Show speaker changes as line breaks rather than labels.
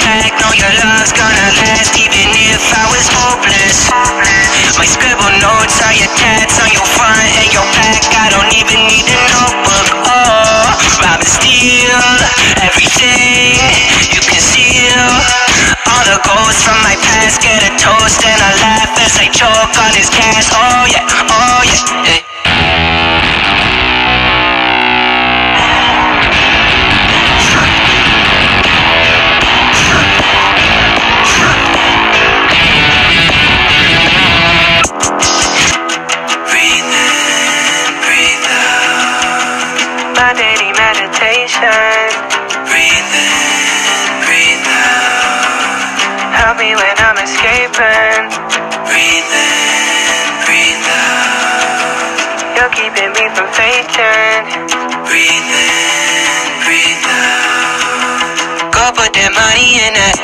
back, know your love's gonna last, even if I was hopeless. My scribble notes are your tats on your front and your back. I don't even need a notebook. Oh, rob and steal everything you conceal. All the ghosts from my past get a toast and a laugh as I choke on his cash. Oh yeah, oh yeah, yeah. My daily meditation. Breathe in, breathe out. Help me when I'm escaping. Breathe in, breathe out. You're keeping me from fainting. Breathe in, breathe out. Go put that money in that